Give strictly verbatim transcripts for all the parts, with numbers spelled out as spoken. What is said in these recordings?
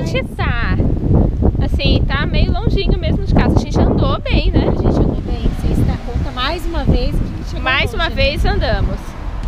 gente tá, assim, tá meio longinho mesmo de casa. A gente andou bem, né? A gente andou bem. Você se dá conta, mais uma vez a gente chegou Mais longe, uma né? vez andamos.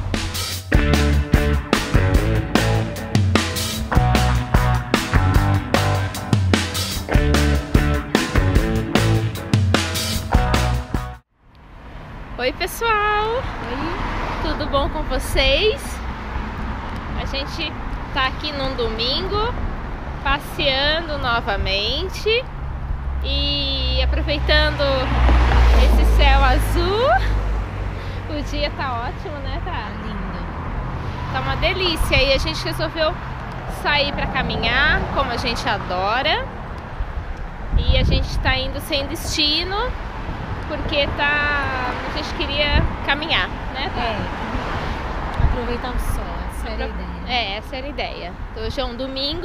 Oi, pessoal! Oi. Tudo bom com vocês? A gente tá aqui num domingo, passeando novamente e aproveitando esse céu azul. O dia tá ótimo, né? Tá Lindo. Tá uma delícia. E a gente resolveu sair pra caminhar, como a gente adora. E a gente tá indo sem destino, porque tá... a gente queria caminhar, né? Tá? É. Aproveitar o sol, essa era a ideia. É, essa era a ideia. Hoje é um domingo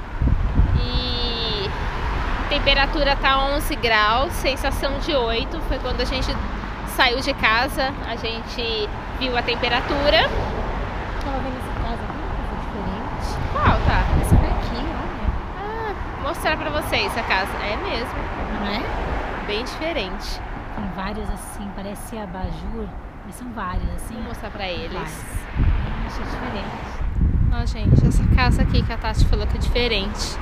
e a temperatura tá onze graus, sensação de oito. Foi quando a gente saiu de casa, a gente viu a temperatura. Tava vendo essa casa aqui, uma coisa diferente. Qual, tá? Essa daqui, olha. Ah, mostrar pra vocês a casa. É mesmo, Não é? bem diferente. Tem vários assim, parece abajur, mas são vários assim. Vou mostrar pra eles. Vários. Eu achei diferente. Ó, gente, essa casa aqui que a Tati falou que é diferente.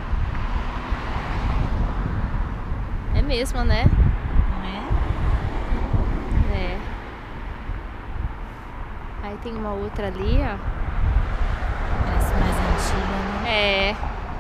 É mesmo, né? Não é? É. Aí tem uma outra ali, ó. Parece mais antiga, né? É.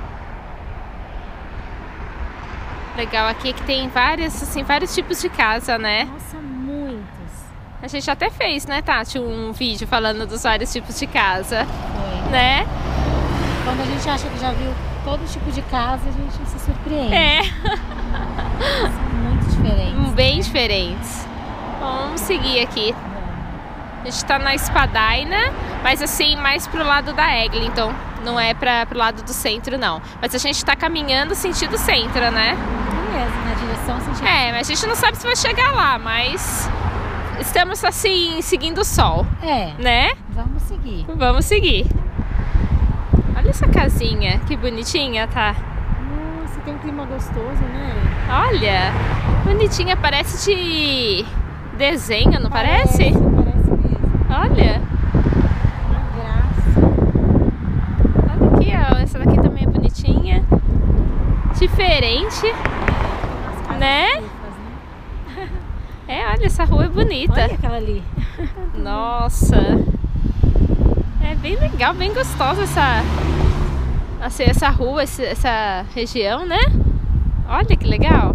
Legal aqui que tem várias, assim, vários tipos de casa, né? Nossa, muitos. A gente até fez, né, Tati, um vídeo falando dos vários tipos de casa, Foi. né? Quando a gente acha que já viu todo tipo de casa, a gente se surpreende. É. São muito diferentes. Bem diferentes. Vamos seguir aqui. A gente tá na Espadaina, mas assim, mais pro lado da Eglinton. Não é pra, pro lado do centro, não. Mas a gente tá caminhando sentido centro, né? Mesmo, na direção sentido. É, mas a gente não sabe se vai chegar lá, mas estamos assim, seguindo o sol, É, né? vamos seguir. Vamos seguir. Olha essa casinha, que bonitinha, tá? Nossa, tem um clima gostoso, né? Olha, bonitinha, parece de desenho, não parece? Parece mesmo. Olha, Uma graça. olha aqui, ó, essa daqui também é bonitinha. Diferente, Umas casas Né? fofas, né? é, olha, essa rua é bonita. Olha aquela ali. Nossa, é bem legal, bem gostosa essa, assim, essa rua, esse- essa região, né? Olha que legal.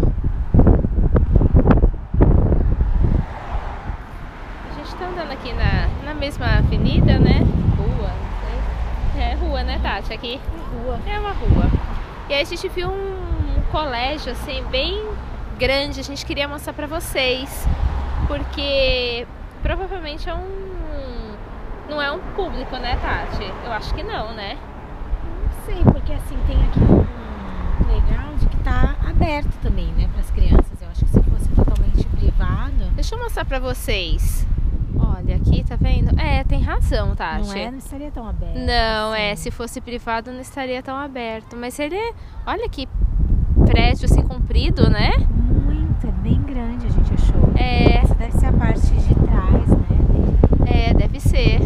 A gente tá andando aqui na, na mesma avenida, né? Rua, não sei. É rua, né, Tati? Aqui Rua. é uma rua. E aí a gente viu um colégio, assim, bem grande. A gente queria mostrar pra vocês, porque provavelmente é um... não é um público, né, Tati? Eu acho que não, né? Não sei, porque assim, tem aqui um legal de que tá aberto também, né, para as crianças. Eu acho que se fosse totalmente privado, Deixa eu mostrar pra vocês. Olha, aqui, tá vendo? É, tem razão, Tati. não é, não estaria tão aberto. Não, assim. é, se fosse privado não estaria tão aberto. Mas ele é, olha que prédio assim comprido, né? Muito, é bem grande, a gente achou. É, Essa deve ser a parte de trás, né? é, deve ser.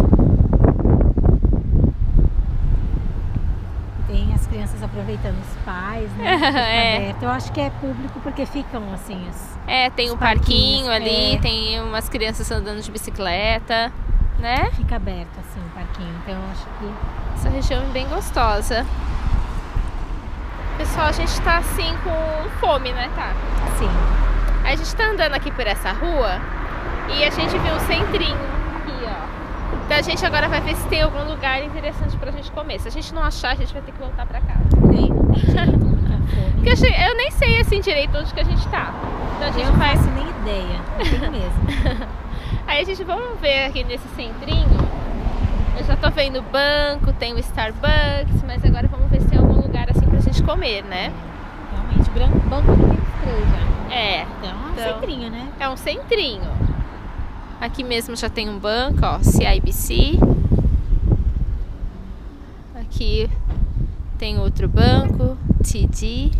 Tem as crianças aproveitando os pais, né? que fica É. aberto. Eu acho que é público porque ficam assim, os... É, tem Os um parquinho parquinhos, ali, é. tem umas crianças andando de bicicleta, né? fica aberto assim o parquinho. Então eu acho que Essa região é bem gostosa. Pessoal, a gente tá assim com fome, né, tá? sim. A gente tá andando aqui por essa rua e a gente viu um centrinho aqui, ó. Então a gente agora vai ver se tem algum lugar interessante pra gente comer. Se a gente não achar, a gente vai ter que voltar pra casa. Tem, não tem jeito, porque a fome. Porque eu, che- eu nem sei assim direito onde que a gente tá. Então a gente Eu não vai. faço nem ideia, não tenho mesmo. Aí a gente vamos ver aqui nesse centrinho. Eu já tô vendo banco, tem o Starbucks, mas agora vamos ver se tem algum lugar assim pra gente comer, né? Realmente, branco, banco aqui tem os três já. É, Então é um Então. centrinho, né? é um centrinho. Aqui mesmo já tem um banco, ó, C I B C. Aqui Tem outro banco, T D.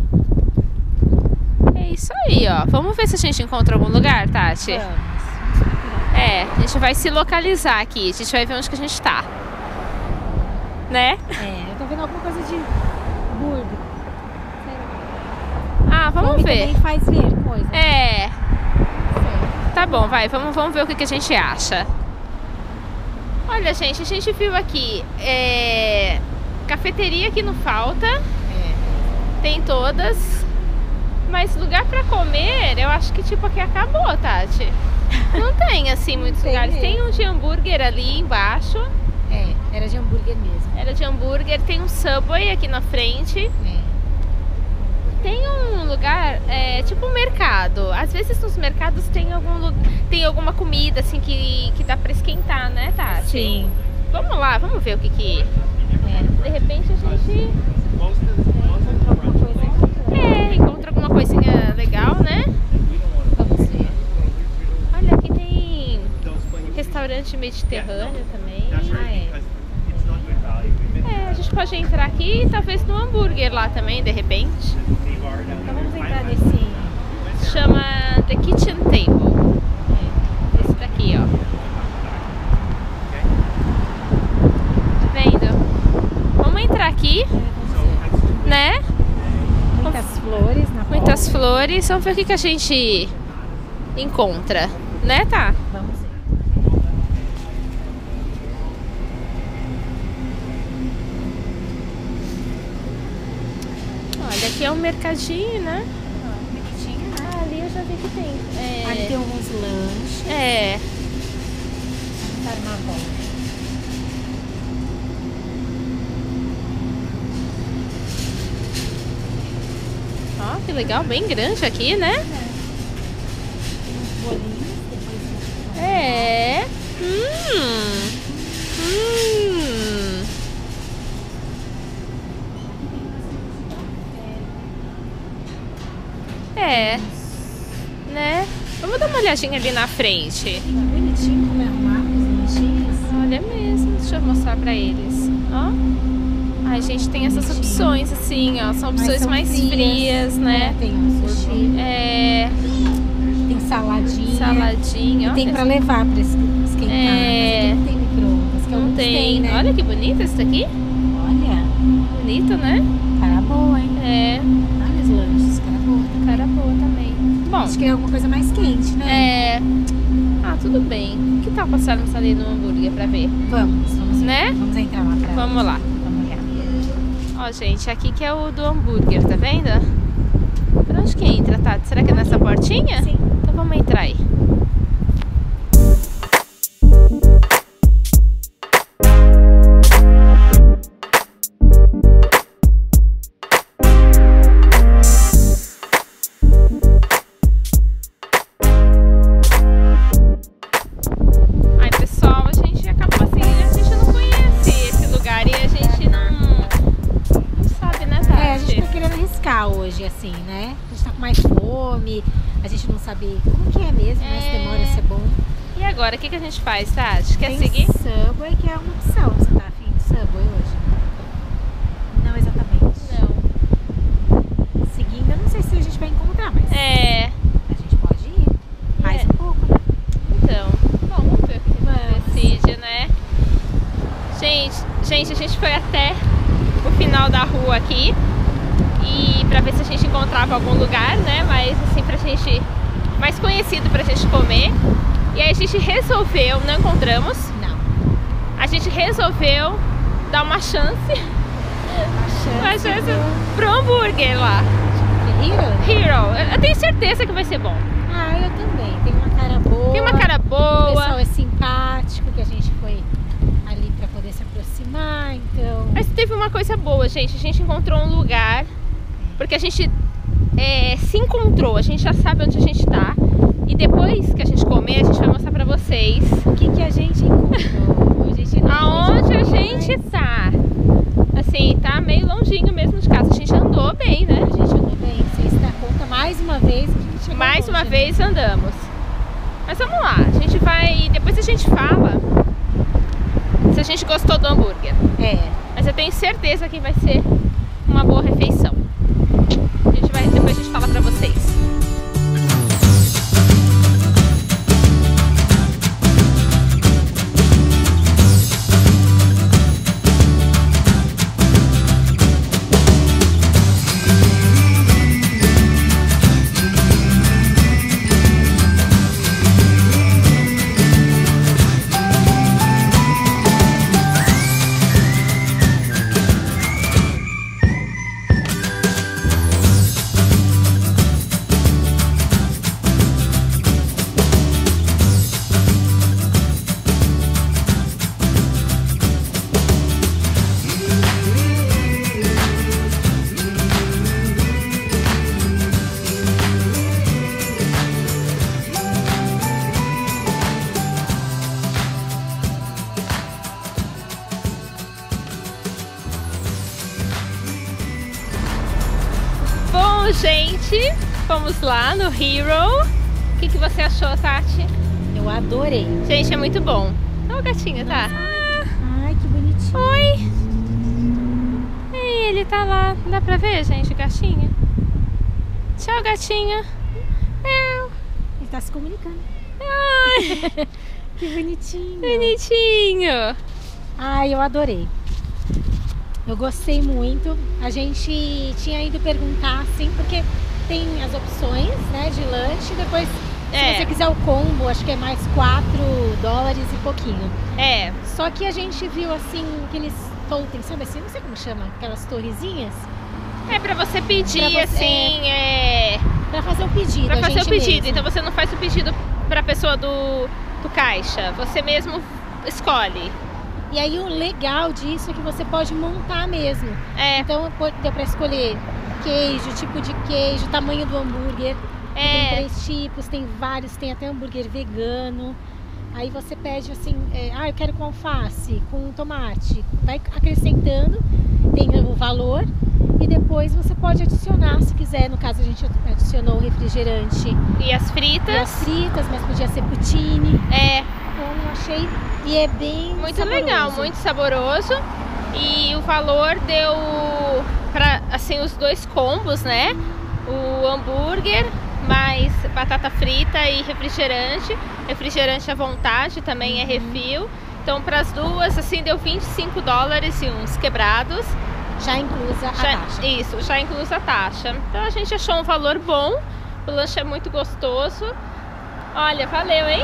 É isso aí, ó. Vamos ver se a gente encontra algum lugar, Tati? Vamos. É, a gente vai se localizar aqui. A gente vai ver onde que a gente tá. Né? É, eu tô vendo alguma coisa de burger. Ah, vamos Fome ver. também faz ver coisa. É, Sei. tá bom, vai. Vamos, vamos ver o que, que a gente acha. Olha, gente, a gente viu aqui. É... Cafeteria que não falta. É. Tem todas. Mas lugar pra comer, eu acho que tipo aqui acabou, Tati. Não tem assim muitos Tem lugares. mesmo. Tem um de hambúrguer ali embaixo. É, era de hambúrguer mesmo. Era de hambúrguer. Tem um Subway aqui na frente. É. Tem um lugar, é, tipo um mercado. Às vezes nos mercados tem, algum, lu- tem alguma comida assim que, que dá pra esquentar, né, Tati? Sim. Vamos lá, vamos ver o que que... É. De repente a gente Encontrou alguma coisa aqui? é, encontra alguma coisinha legal, né? Vamos ver. Olha, aqui tem restaurante mediterrâneo também. Ah, é. É, a gente pode entrar aqui e talvez no hambúrguer lá também, de repente. Então vamos entrar nesse. Chama The Kitchen Table. É. Esse daqui, ó. Tá vendo? Vamos entrar aqui, É, vamos ver. né? Muitas flores na Muitas porta. flores. Vamos ver o que, que a gente encontra, né, tá? Vamos ver. Olha, aqui é um mercadinho, né? Ó, bonitinho, né? Ah, ali eu já vi que tem. É, Ali tem alguns lanches. é. Dar uma volta. Ó, que legal, bem grande aqui, né? Uns bolinhos, depois É. Hum. Hum. É. Né? Vamos dar uma olhadinha ali na frente. bonitinho como é arrumado, os lanchinhos. Olha mesmo, deixa eu mostrar pra eles. Ó. Ai, gente, tem essas Bonitinho. opções assim, ó. São Mas opções são mais frias, né? Tem um sushi, É. tem saladinha. Saladinha, ó. E tem pra levar pra es- esquentar. É. Mas aqui não tem micro-ondas, que Não alguns tem. têm, né? Olha que bonito esse daqui. Olha, Bonito, né? cara boa, hein? É. Olha os lanches, cara boa. Cara boa também. Bom, Acho que é alguma coisa mais quente, né? é. Ah, tudo bem. Que tal passarmos ali no hambúrguer pra ver? Vamos, vamos, Né? vamos entrar lá pra Vamos lá. Vamos olhar. Ó, gente, aqui que é o do hambúrguer, tá vendo? Por onde que entra, Tati? Será que é nessa portinha? Sim. Então vamos entrar aí. Ai, pessoal, a gente acabou assim, a gente não conhece esse lugar e a gente não, não sabe, né, Tati? É, a gente tá querendo arriscar hoje, assim, né? A gente tá com mais fome, a gente não sabe como que é mesmo, né? Se É. demora a ser bom. E agora, o que, que a gente faz, Tati? Quer Tem seguir? Subway, que é uma opção. Você tá afim de Subway hoje? Não exatamente. Não. Seguindo, eu não sei se a gente vai encontrar, mas É, a gente pode ir. Mais É. um pouco, né? então. Bom, vamos ver o que a gente Vamos. decide, né? Gente, gente, a gente foi até o final da rua aqui. E pra ver se a gente encontrava algum lugar, né? Mas assim, pra gente... mais conhecido pra gente comer. E aí a gente resolveu, não encontramos. Não. A gente resolveu dar uma chance, uma A chance do- pro hambúrguer lá. de Hero? Hero. Eu- Eu tenho certeza que vai ser bom. Ah, eu também. Tem uma cara boa. Tem uma cara O pessoal boa. é simpático, que a gente foi ali pra poder se aproximar, então... Mas teve uma coisa boa, gente. A gente encontrou um lugar. Porque a gente é, se encontrou. A gente já sabe onde a gente tá. E depois que a gente comer, a gente vai mostrar pra vocês O que que a gente encontrou? A gente não aonde a fez gente tá. Assim, tá meio longinho mesmo de casa. A gente andou bem, né? A gente andou bem. Você se dá conta mais uma vez que a gente chegou Mais longe, uma né? vez andamos. Mas vamos lá, a gente vai. Depois a gente fala se a gente gostou do hambúrguer. É. Mas eu tenho certeza que vai ser Bom, gente, fomos lá no Hero. O que, que você achou, Tati? Eu adorei. Gente, é muito bom. Olha o gatinho, tá? Ai, que bonitinho. Oi! Ei, ele tá lá. Dá pra ver, gente, o gatinho? Tchau, gatinho. É. Ele tá se comunicando. Ai, Que bonitinho. bonitinho. Ai, eu adorei. Eu gostei muito. A gente tinha ido perguntar, assim, porque tem as opções, né, de lanche. Depois, É. se você quiser o combo, acho que é mais quatro dólares e pouquinho. É. Só que a gente viu, assim, aqueles totem, sabe assim? Não sei como chama, aquelas torrezinhas. É pra você pedir, Pra você- assim, é... Pra fazer o pedido. Pra a fazer o gente pedido. mesmo. Então você não faz o pedido pra pessoa do, do caixa. Você mesmo escolhe. E aí o legal disso é que você pode montar mesmo. É. Então pô- deu pra escolher queijo, tipo de queijo, tamanho do hambúrguer. Tem É. três tipos, tem vários, tem até hambúrguer vegano. Aí você pede assim, é, ah, eu quero com alface, com tomate. Vai acrescentando, tem o valor. E depois você pode adicionar, se quiser. No caso a gente adicionou o refrigerante E as e fritas. as fritas, mas podia ser poutine. É. Então eu achei, e é bem Muito saboroso. legal, muito saboroso. E o valor deu para assim os dois combos, né? O hambúrguer mais batata frita e refrigerante. Refrigerante à vontade, também é refil. Então para as duas assim deu vinte e cinco dólares e uns quebrados. Já inclusa a Já- taxa. Isso, já inclusa a taxa. Então a gente achou um valor bom. O lanche é muito gostoso. Olha, valeu, hein?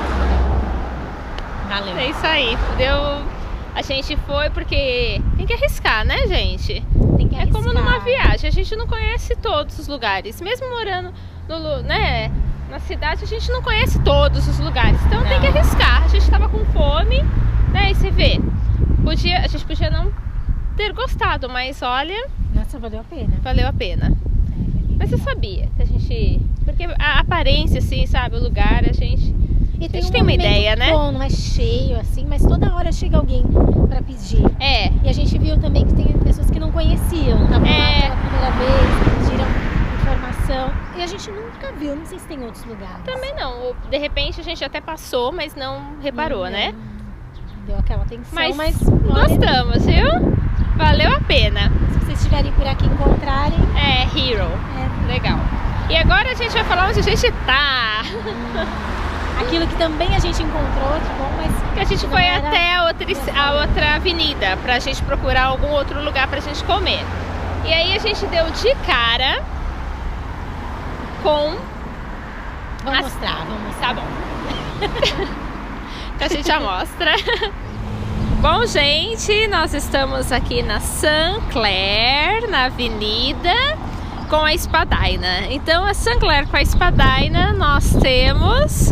Valeu. É isso aí. Deu. A gente foi porque tem que arriscar, né, gente? Tem que É como arriscar. numa viagem. A gente não conhece todos os lugares. Mesmo morando no, lu- né, na cidade, a gente não conhece todos os lugares. Então tem Não. que arriscar. A gente tava com fome, né? E você vê. Podia, a gente podia não ter gostado, mas olha, Nossa, valeu a pena. valeu a pena. É, foi bem Mas eu legal. sabia que a gente. Porque a aparência, assim, sabe? O lugar, a gente. E a gente um tem uma movimento ideia, né? bom, não é cheio assim, mas toda hora chega alguém pra pedir. É. E a gente viu também que tem pessoas que não conheciam, estavam É. lá pela primeira vez, pediram informação. E a gente nunca viu, não sei se tem outros lugares. Também não. Ou, de repente a gente até passou, mas não reparou, Não, né? não Deu aquela atenção, Mas, mas, olha, gostamos, viu? Valeu a pena. se vocês estiverem por aqui encontrarem, É, Hero. é Legal. E agora a gente vai falar onde a gente tá. aquilo que também a gente encontrou, que bom, mas Que a gente não foi era- até a outra, a outra avenida pra gente procurar algum outro lugar pra gente comer. E aí a gente deu de cara com... Vamos As- mostrar, vamos mostrar. Tá bom. Então a gente já mostra. Bom, gente, nós estamos aqui na Saint Clair, na avenida, com a Espadina. Então, a Saint Clair com a Espadina, nós temos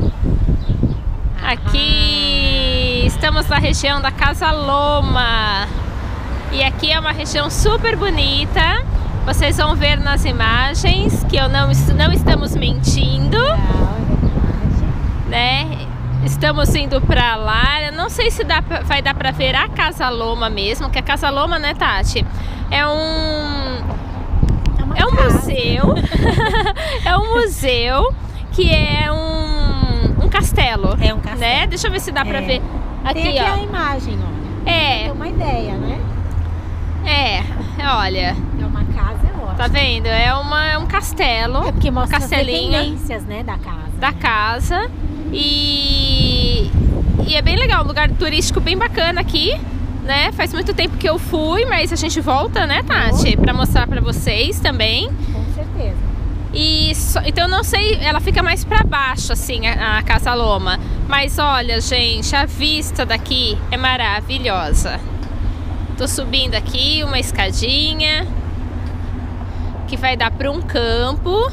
aqui, estamos na região da Casa Loma. E aqui é uma região super bonita. Vocês vão ver nas imagens que eu não, não estamos mentindo, Legal, é verdade. né? Estamos indo pra lá. Eu não sei se dá, pra- vai dar pra ver a Casa Loma mesmo, que a Casa Loma, né, Tati? É um, uma é um casa. museu. É um museu que é um, um castelo. É um castelo. Né? Deixa eu ver se dá pra É. ver. Aqui, Tem aqui a ó. imagem, olha. É, Tem uma ideia, né? é. Olha, É uma casa, é ótimo. tá vendo? É, uma, é um castelo. É porque mostra castelinho. as dependências, né, da casa. Da né? casa e, e é bem legal, um lugar turístico bem bacana aqui, né? Faz muito tempo que eu fui, mas a gente volta, né, Tati? Pra mostrar pra vocês também. Com certeza. E só- então não sei, ela fica mais pra baixo assim, a, a Casa Loma. Mas olha, gente, a vista daqui é maravilhosa. Tô subindo aqui uma escadinha que vai dar para um campo.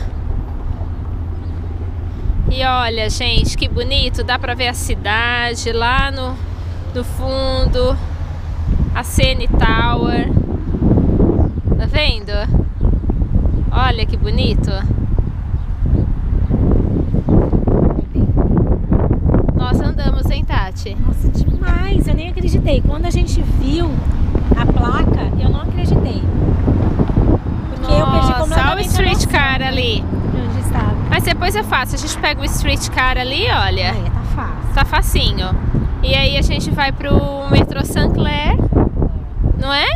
E olha, gente, que bonito, dá pra ver a cidade lá no, no fundo, a C N Tower. Tá vendo? Olha que bonito. Nós andamos, hein, Tati? Nossa, demais! Eu nem acreditei. Quando a gente viu a placa, eu não acreditei. Porque eu perdi Nossa, olha o completamente a Streetcar depois é fácil. A gente pega o streetcar ali, olha. É, tá fácil. Tá facinho. E aí a gente vai pro metrô Saint Clair, não é?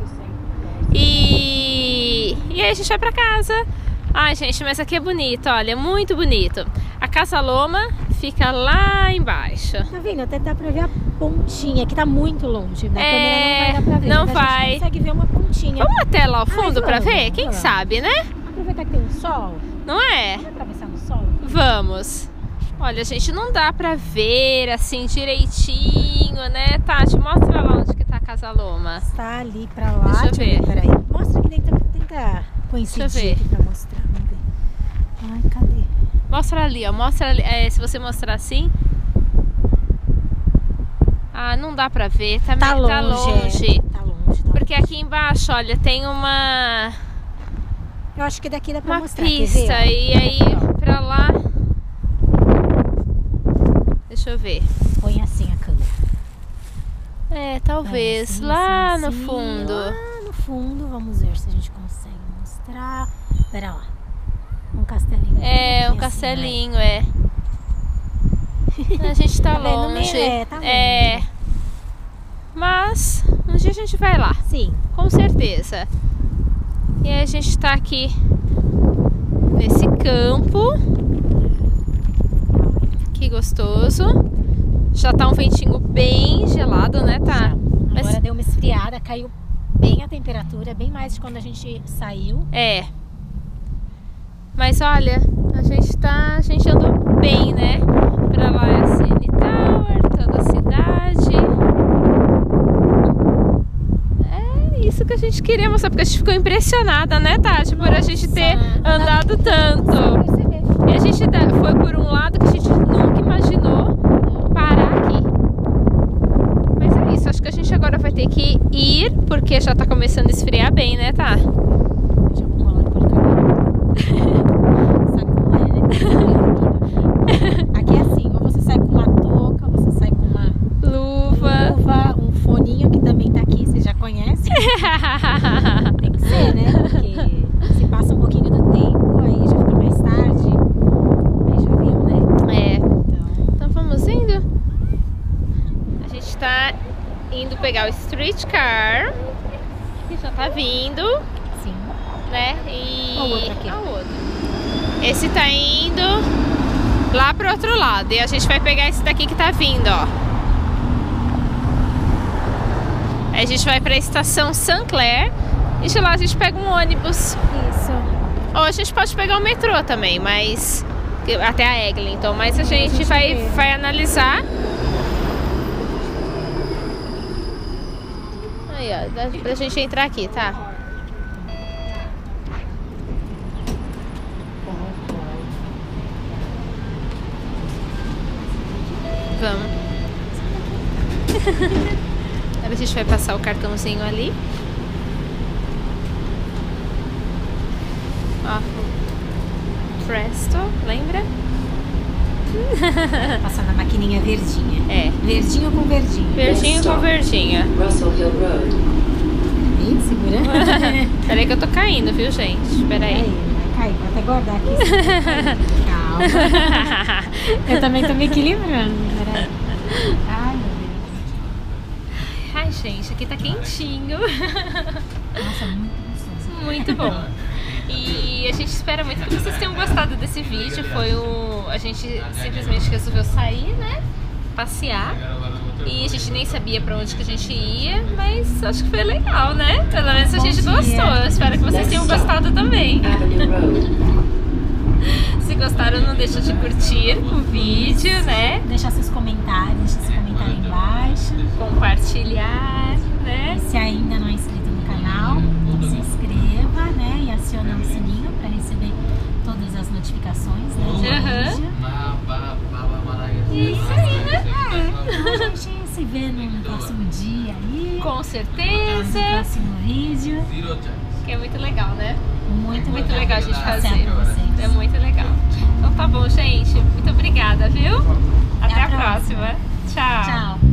E... e aí a gente vai pra casa. Ai, gente, mas aqui é bonito, olha, muito bonito. A Casa Loma fica lá embaixo. Tá vendo? Até dá pra ver a pontinha, que tá muito longe. Na é... câmera não vai dar pra ver. Não mas vai. A gente consegue ver uma pontinha. Vamos até lá ao fundo Ai, pra vamos, ver? Quem vamos. sabe, né? Aproveitar que tem um sol. Não é? Vamos atravessar no sol? Vamos. Olha, gente, não dá pra ver assim direitinho, né? Tati, mostra lá onde que tá a Casa Loma. Está ali pra lá. Deixa eu ver. Peraí. Mostra aqui dentro, tenta coincidir Deixa eu ver. aqui pra mostrar. Vamos ver. Ai, cadê? Mostra ali, ó. Mostra ali. É, se você mostrar assim. Ah, não dá pra ver. Tá, Tá meio- longe. tá longe. É. Tá longe. Tá Porque longe. aqui embaixo, olha, tem uma, Eu acho que daqui dá pra uma mostrar. Quer pista. ver? E aí, pra lá. Deixa eu ver. Põe assim a câmera. É, talvez. Assim, lá assim, no assim, fundo. Lá no fundo, vamos ver se a gente consegue mostrar. Pera lá. Um castelinho. É, aqui, um assim, castelinho, é. A gente tá Tá vendo? longe. É, tá É. vendo. Mas um dia a gente vai lá, Sim. com certeza. E aí a gente tá aqui nesse campo. Que gostoso. Já tá um ventinho bem gelado, né, tá? Já. Mas- Agora deu uma esfriada, caiu bem a temperatura, bem mais de quando a gente saiu. É. Mas olha, a gente tá. A gente andou bem, né? Pra lá é a C N Tower, toda a cidade. É isso que a gente queria mostrar, porque a gente ficou impressionada, né, Tati? Por a gente ter Nossa, andado tanto. Perceber. E a gente tá- foi por um lado que a gente nunca imaginou parar aqui. Mas é isso, acho que a gente agora vai ter que ir, porque já tá começando a esfriar bem, né, tá? Já vou colar e pôr o cabelo. Sabe como é, né? Aqui é assim, ou você sai com uma touca, ou você sai com uma Luva. luva, um foninho que também tá aqui, você já conhece. Tem que ser, né? Porque se passa um pouquinho do tempo, aí já fica mais tarde. Aí já viu, né? É. Então, Então vamos indo. A gente tá indo pegar o streetcar, que já tá vindo, sim. né? E Qual outro aqui? Ah, o outro. Esse tá indo lá pro outro lado. E a gente vai pegar esse daqui que tá vindo, ó. Aí a gente vai pra estação Saint Clair e de lá a gente pega um ônibus. Isso. Ou a gente pode pegar o metrô também, mas até a Eglinton, mas a gente, gente vai, vê. vai analisar. Aí, ó, dá pra gente entrar aqui, tá? Vamos. Agora a gente vai passar o cartãozinho ali. Ó. Presto, lembra? Passar na maquininha verdinha. É. Verdinho com verdinho. Verdinho com verdinha. Russell Hill Road. Ih, segura. Peraí que eu tô caindo, viu, gente? Peraí. Aí, vai cair. Vou até guardar aqui. Calma. Eu também tô me equilibrando. Peraí. Ai, meu Deus. Ai, gente, aqui tá quentinho. Nossa, muito gostoso. Muito bom. E a gente espera muito que vocês tenham gostado desse vídeo. Foi o... A gente simplesmente resolveu sair, né? Passear. E a gente nem sabia pra onde que a gente ia, mas acho que foi legal, né? Pelo menos a gente gostou. Eu espero que vocês tenham gostado também. Avenue Road. Se gostaram, não deixa de curtir o vídeo, né? Deixar seus comentários, deixa seu comentário aí embaixo. Compartilhar, né? Se ainda não é inscrito no canal, se inscreva, né? E aciona o sininho para receber todas as notificações, né? do Aham. vídeo. Isso aí, né? Então a gente se vê no próximo dia aí. Com No certeza. próximo vídeo. Que é muito legal, né? Muito, Muito legal a gente Passear fazer. com vocês. É muito legal. Então tá bom, gente. Muito obrigada, viu? Até, Até a a próxima. Tchau. Tchau.